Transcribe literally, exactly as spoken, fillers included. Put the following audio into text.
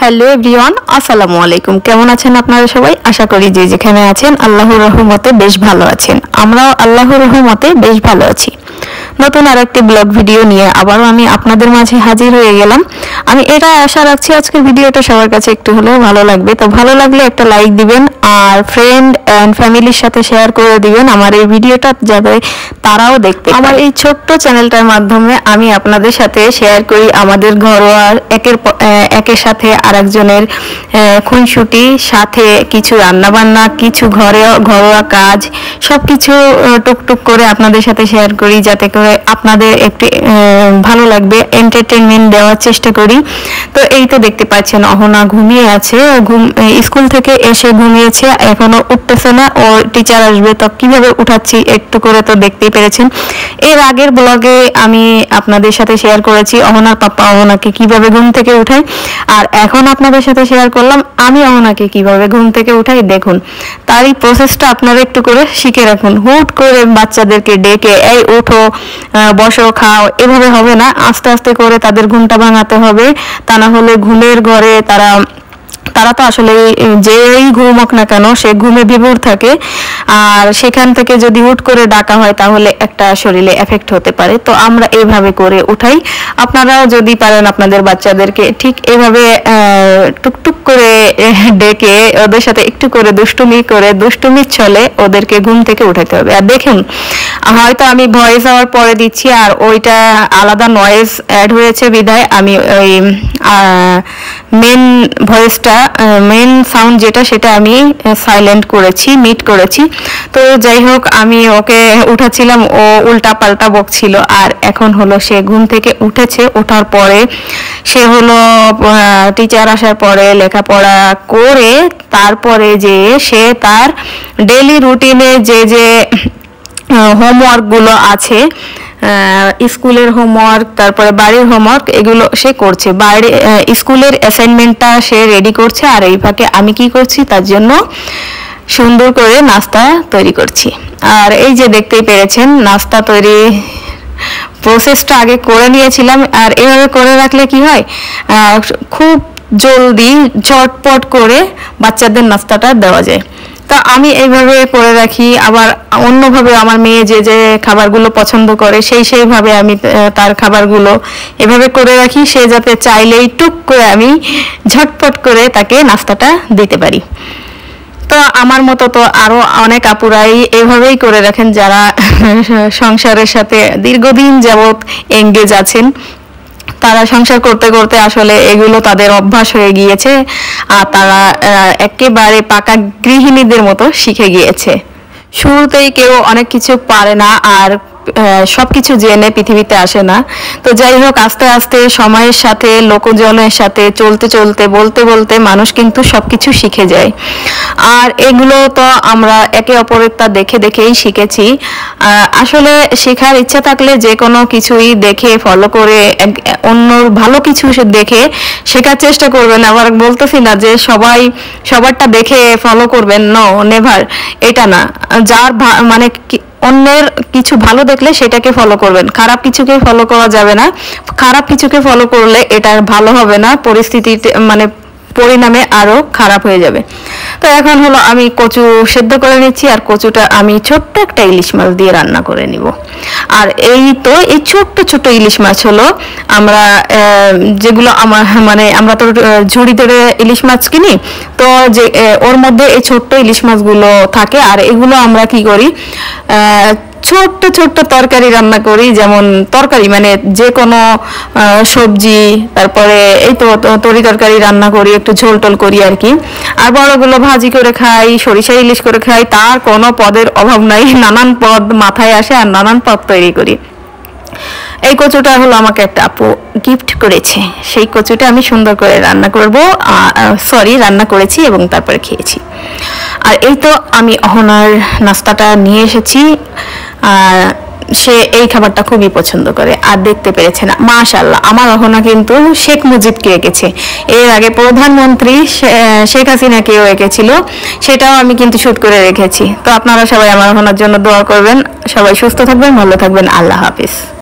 Hello everyone, আসসালামু আলাইকুম। কেমন আছেন আপনারা সবাই? আশা করি যে যেখানে আছেন আল্লাহর রহমতে বেশ ভালো আছেন। আমরাও আল্লাহর রহমতে বেশ ভালো আছি। নতুন আর একটি ব্লগ ভিডিও নিয়ে আবারও আমি আপনাদের মাঝে হাজির হয়ে গেলাম। আমি এটা আশা রাখছি আজকের ভিডিওটা সবার কাছে একটু হলেও ভালো লাগবে। তো ভালো লাগলে একটা লাইক দিবেন আর ফ্রেন্ড অ্যান্ড ফ্যামিলির সাথে শেয়ার করে দিবেন আমার এই ভিডিওটা, যাতে তারাও দেখতে। আমার এই ছোট্ট চ্যানেলটার মাধ্যমে আমি আপনাদের সাথে শেয়ার করি আমাদের ঘরোয়া একের একের সাথে আরেকজনের খুনসুটি, সাথে কিছু রান্নাবান্না, কিছু ঘরে ঘরোয়া কাজ, সব কিছু টুকটুক করে আপনাদের সাথে শেয়ার করি, যাতে করে আপনাদের একটু ভালো লাগবে, এন্টারটেনমেন্ট দেওয়ার চেষ্টা করি। তো এই তো দেখতে পাচ্ছেন অহনা ঘুমিয়ে আছে, ঘুম স্কুল থেকে এসে ঘুমিয়েছে, এখনো উঠতেছে না। ও টিচার আসবে তো কিভাবে উঠাচ্ছি একটু করে তো দেখতেই পেরেছেন। এর আগের ব্লগে আমি আপনাদের সাথে শেয়ার করেছি অহনার পাপা অহনাকে কিভাবে ঘুম থেকে উঠায়, আর এখন আপনাদের সাথে শেয়ার করলাম আমি অহনাকে কিভাবে ঘুম থেকে উঠাই। দেখুন, তারই প্রসেসটা আপনারা একটু করে শিখে রাখুন। হুট করে বাচ্চাদেরকে ডেকে এই উঠো, বসো, খাও, এভাবে হবে না। আস্তে আস্তে করে তাদের ঘুমটা ভাঙাতে হবে, তা না হলে ঘুমের ঘরে তারা তারা তো আসলে যেই ঘুমোক না কেন সে ঘুমে বিভোর থাকে, আর সেখান থেকে যদি হুট করে ডাকা হয় তাহলে একটা শরীরে এফেক্ট হতে পারে। তো আমরা এইভাবে করে উঠাই। আপনারাও যদি পারেন আপনাদের বাচ্চাদেরকে ঠিক এইভাবে টুকটুক করে ডেকে ওদের সাথে একটু করে দুষ্টুমি করে দুষ্টুমির ছলে ওদেরকে ঘুম থেকে উঠাতে হবে। আর দেখুন, হয়তো আমি ভয়েস হওয়ার পরে দিচ্ছি আর ওইটা আলাদা নয়েজ অ্যাড হয়েছে বিধায় আমি ওই মেন ভয়েসটা মেন সাউন্ড যেটা সেটা আমি সাইলেন্ট করেছি, মিট করেছি। তো যাই হোক, আমি ওকে উঠাচ্ছিলাম, ও উল্টা পাল্টা বকছিল। আর এখন হলো সে ঘুম থেকে উঠেছে। ওঠার পরে সে হলো টিচার আসার পরে লেখাপড়া করে তারপরে যে সে তার ডেইলি রুটিনে যে যে হোমওয়ার্কগুলো আছে, স্কুলের হোমওয়ার্ক, তারপরে বাড়ির হোমওয়ার্ক, এগুলো সে করছে। বাড়ি স্কুলের অ্যাসাইনমেন্টটা সে রেডি করছে, আর এই ফাঁকে আমি কি করছি, তার জন্য সুন্দর করে নাস্তা তৈরি করছি। আর এই যে দেখতেই পেরেছেন নাস্তা তৈরি প্রসেসটা আগে করে নিয়েছিলাম। আর এভাবে করে রাখলে কি হয়, খুব জলদি ঝটপট করে বাচ্চাদের নাস্তাটা দেওয়া যায়। তা আমি এইভাবে করে রাখি। আবার অন্যভাবে আমার মেয়ে যে যে খাবারগুলো পছন্দ করে সেই সেইভাবে আমি তার খাবারগুলো এভাবে করে রাখি, সে যাতে চাইলেই টুক করে আমি ঝটপট করে তাকে নাস্তাটা দিতে পারি। তো আমার মতো তো আরো অনেক আপুরাই এভাবেই করে রাখেন, যারা সংসারের সাথে দীর্ঘদিন যাবৎ এঙ্গেজ আছেন। তারা সংসার করতে করতে আসলে এগুলো তাদের অভ্যাস হয়ে গিয়েছে, আর তারা একেবারে পাকা গৃহিণীদের মতো শিখে গিয়েছে। শুরুতেই কেউ অনেক কিছু পারে না, আর সবকিছু জেনে পৃথিবীতে আসে না। তো যাই হোক, আস্তে আস্তে সময়ের সাথে লোকজনের সাথে চলতে চলতে বলতে বলতে মানুষ কিন্তু সবকিছু শিখে যায়। আর এগুলো তো আমরা একে অপরের তা দেখে দেখেই শিখেছি। আসলে শেখার ইচ্ছা থাকলে যে কোনো কিছুই দেখে ফলো করে অন্যর ভালো কিছু দেখে শেখার চেষ্টা করবেন। আবার বলতেছি না যে সবাই সবারটা দেখে ফলো করবেন, নো নেভার, এটা না। যার মানে অন্যের কিছু ভালো দেখলে সেটাকে ফলো করবেন, খারাপ কিছুকে ফলো করা যাবে না। খারাপ কিছুকে ফলো করলে এটা ভালো হবে না, পরিস্থিতিতে মানে পরিণামে আরো খারাপ হয়ে যাবে। তো এখন হলো আমি কচু সেদ্ধ করে নিচ্ছি, আর কচুটা আমি ছোট্ট একটা ইলিশ মাছ দিয়ে রান্না করে নিব। আর এই তো এই ছোট্ট ছোট্ট ইলিশ মাছ হলো আমরা যেগুলো আমার মানে আমরা তো ঝুড়ি ধরে ইলিশ মাছ কিনি, তো যে ওর মধ্যে এই ছোট্ট ইলিশ মাছগুলো থাকে। আর এগুলো আমরা কি করি, ছোট্ট ছোট্ট তরকারি রান্না করি। যেমন তরকারি মানে যে কোনো সবজি, তারপরে এই তো তরি তরকারি রান্না করি, একটু ঝোল টোল করি আর কি। আর বড়গুলো ভাজি করে খাই, সরিষা ইলিশ করে খাই, তার কোনো পদের অভাব নাই। নানান পদ মাথায় আসে আর নানান পদ তৈরি করি। এই কচুটা হলো আমাকে একটা আপু গিফট করেছে, সেই কচুটা আমি সুন্দর করে রান্না করব, সরি রান্না করেছি এবং তারপরে খেয়েছি। আর এই তো আমি অহনার নাস্তাটা নিয়ে এসেছি, আর সে এই খাবারটা খুবই পছন্দ করে। আর দেখতে পেরেছে না, মাশাআল্লাহ, আমার অহনা কিন্তু শেখ মুজিবকে এঁকেছে। এর আগে প্রধানমন্ত্রী শেখ হাসিনাকেও এঁকেছিল, সেটাও আমি কিন্তু শুট করে রেখেছি। তো আপনারা সবাই আমার অহনার জন্য দোয়া করবেন। সবাই সুস্থ থাকবেন, ভালো থাকবেন। আল্লাহ হাফিজ।